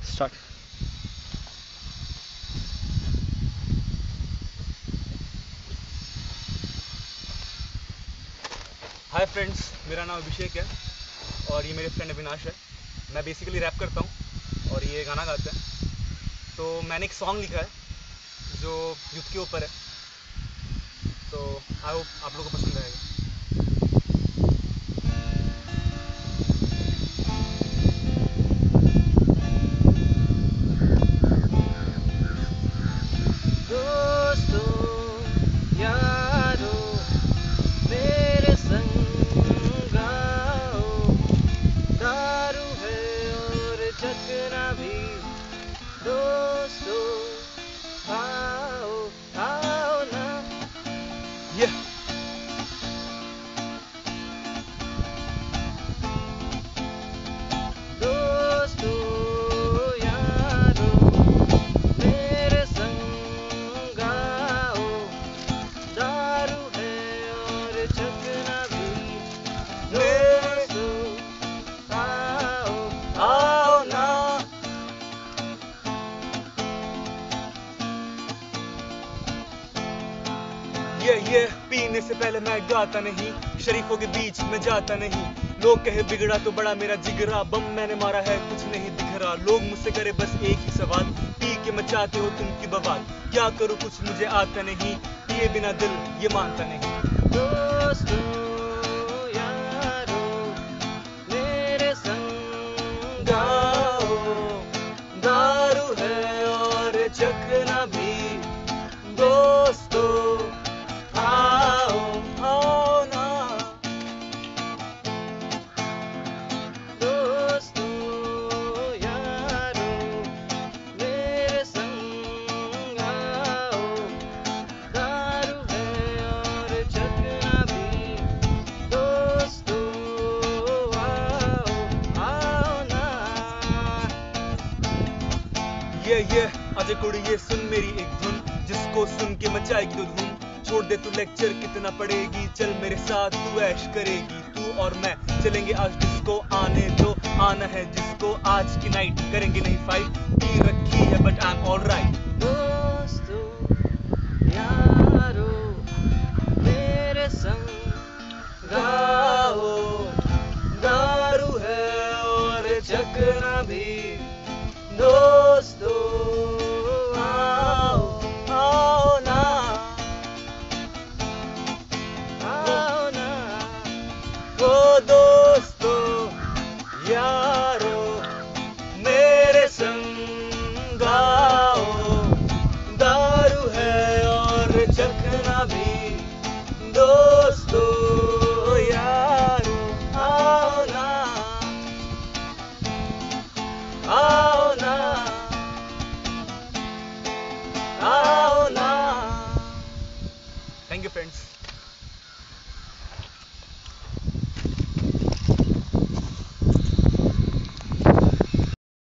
Start. Hi friends, मेरा नाम अभिषेक है और ये मेरे फ्रेंड अविनाश है। मैं बेसिकली रैप करता हूँ और ये गाना गाता है। तो मैंने एक सॉन्ग लिखा है जो यूथ के ऊपर है, तो आई होप आप लोगों को पसंद आएगा। दोस्तों यारो मेरे संग आओ, दारू है और चखना भी। दोस्तों आओ आओ ना। ये दोस्तों यारो मेरे संग आओ, दारू है और चखना भी। दोस्तों आओ आओ ना। ये पीने से पहले मैं गाता नहीं, शरीफों के बीच में जाता नहीं। लोग कहे बिगड़ा तो बड़ा मेरा जिगरा, बम मैंने मारा है कुछ नहीं दिख रहा। लोग मुझसे करे बस एक ही सवाल, पी के मचाते हो तुम की बवाल। क्या करूं कुछ मुझे आता नहीं, पिए बिना दिल ये मानता नहीं। दोस्तों यारो मेरे संग आओ, दारू है और चखना भी। दोस्तों आओ आओ ना। दोस्तों यारो मेरे संग आओ, दारू है और चखना भी। दोस्तों आओ आओ ना। ये अजय कुड़ी ये सुन मेरी एक धुन, जिसको सुन के मचाएगी तो धूम। छोड़ दे तू लेक्चर कितना पढ़ेगी, चल मेरे साथ तू ऐश करेगी। तू और मैं चलेंगे आज डिस्को, आने दो आना है जिसको। आज की नाइट करेंगे नहीं फाइट, पी रखी है बट आई एम ऑलराइट। दोस्तों यारो मेरे संग आओ, दारू है और चखना भी। दोस्तों आओ आओ ना। आओ ना। ओ दोस्तों यारो मेरे संग आओ, दारू है और चखना भी। दोस्तों यारो आओ ना। आओ ना। आओ ना। Thank you friends.